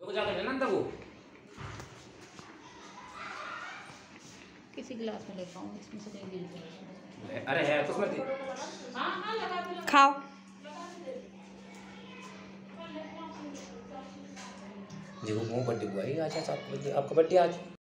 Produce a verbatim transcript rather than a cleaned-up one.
वो जाकर लेना अंदर वो किसी गिलास में लेता हूँ इसमें से कहीं गिर अरे है तो उसमें हाँ हाँ लगा दो खाओ। देखो वो बर्थडे हुआ है आज आपका बर्थडे आपका बर्थडे आज